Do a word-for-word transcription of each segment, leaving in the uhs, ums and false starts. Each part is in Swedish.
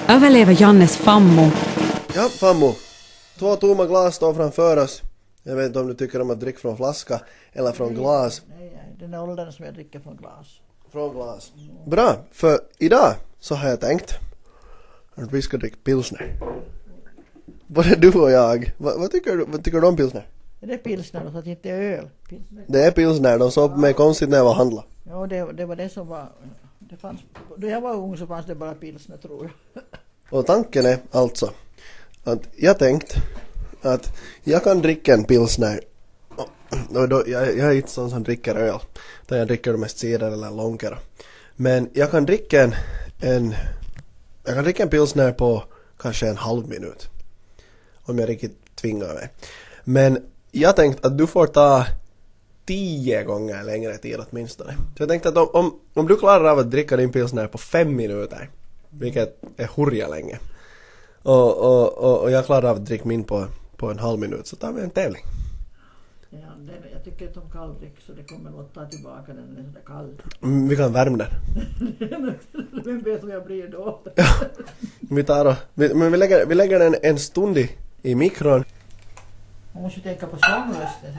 Överlever Jannes fammo? Ja, fammo. Två tomma glas står framför oss. Jag vet inte om du tycker om att dricka från flaska eller från nej, glas. Nej, nej, den är åldern som jag dricker från glas. Från glas. Bra, för idag så har jag tänkt att vi ska dricka pilsner. Både du och jag. Vad, vad, tycker, du, vad tycker du om pilsner? Är det pilsner så att det inte är öl? Pilsner. Det är pilsner, de såg på mig konstigt när jag var handla. Ja, det, det var det som var... Det fanns, då jag var ung så fanns det bara pilsner, tror jag. Och tanken är alltså att jag tänkt att jag kan dricka en pilsner. Och då, jag, jag är inte sån som dricker öl. Där jag dricker mest cider eller långkara. Men jag kan dricka en, en jag kan dricka en pilsner på kanske en halv minut. Om jag riktigt tvingar mig. Men jag tänkte att du får ta tio gånger längre tid åtminstone. Så jag tänkte att om, om, om du klarar av att dricka din pilsner på fem minuter, vilket är hurja länge, och, och, och, och jag klarar av att dricka min på, på en halv minut, så tar vi en tävling. Ja, det, jag tycker inte om kalldryck så det kommer att ta tillbaka den när den är sådär kall. Mm, vi kan värma den. Vem vet vad jag blir då? Ja, vi tar och, vi, men vi lägger, vi lägger den en stund i, i mikron. Man måste ju tänka på sångrösten.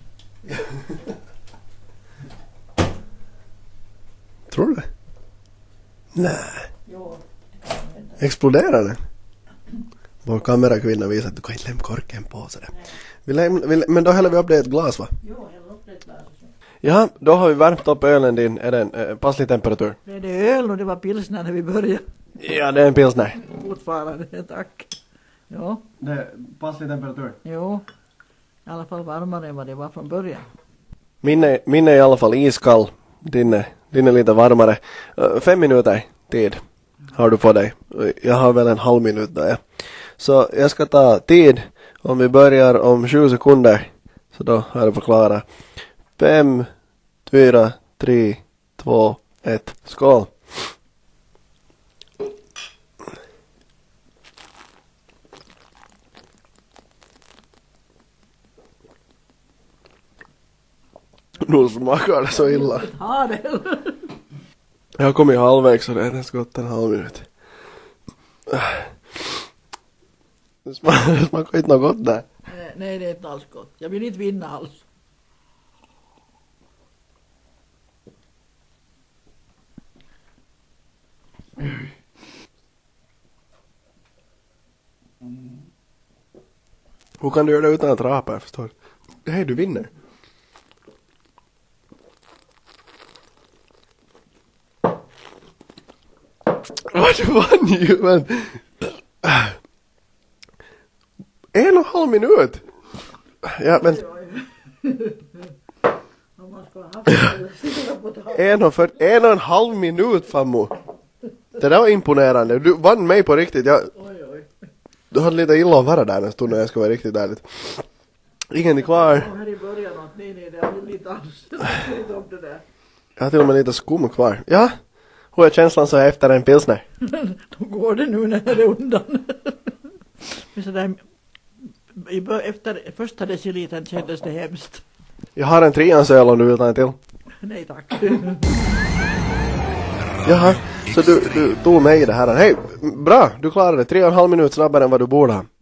Tror du det? Nej. Jo, det kan hända. Exploderar den? Vår kamerakvinna visar att du kan inte lämna korken på sådär. Vi läm, vi, men då häller vi upp det i ett glas, va? Jo, häll upp det ett glas. Ja, då har vi värmt upp ölen din. Är det en eh, passlig temperatur? Det är det öl och det var pilsner när vi började. Ja, det är en pilsner. Fortfarande, tack. Jo, Det är passlig temperatur. jo. I alla fall varmare än vad det var från början. Min är, min är i alla fall iskall. Din är, din är lite varmare. Uh, fem minuter tid har du på dig. Jag har väl en halv minut där. Ja. Så jag ska ta tid. Om vi börjar om tjugo sekunder. Så då har jag förklarat. Fem, fyra, tre, två, ett. Skål! Nu smakar det så illa. Ja, det. Jag har kommit halvvägs så det har ens gått en halv minut. Det smakar, det smakar inte något gott där. Nej, det är inte alls gott. Jag vill inte vinna alls. Hur kan du göra det utan att rapa, jag förstår? Hej, du vinner. Vad du vann ju, men... En och en halv minut. Ja, men... En och, för, en och en halv minut, fammo. Det där var imponerande. Du vann mig på riktigt. Jag, Oj, oj. du hade lite illa att vara där en stund när jag ska vara riktigt ärligt. Ingen är kvar. Och här i början, nej, nej, det är lite alls. Jag vet inte om det där. Jag har till och med lite skum kvar. Ja, hur är känslan så här efter en pilsner? Då går det nu när det är undan. Men så där, i bör, efter första decilitern kändes det hemskt. Jag har en treansöl om du vill ta en till. Nej tack. Jaha, så du, du tog mig i det här. Hej, bra, du klarade det. Tre och en halv minut snabbare än vad du borde ha.